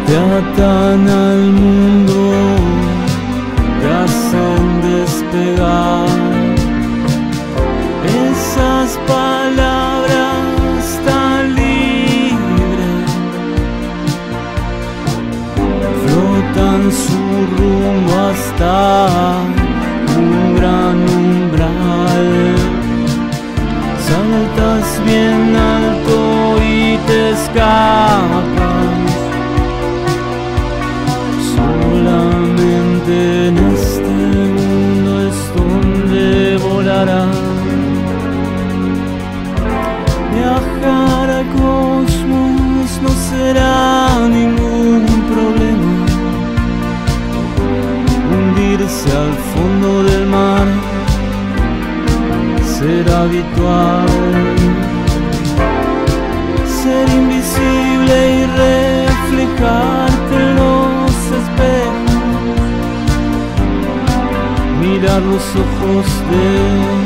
te atan al mundo, te hacen despegar. Esas palabras tan libres flotan su rumbo hasta un gran umbral. Saltas bien alto y te escapas. Solamente en este mundo es donde volarás. Viajar al cosmos no será ningún problema. Hundirse al fondo del mar será habitual. Ser invisible y reflejarte en los espejos. Mirar los ojos de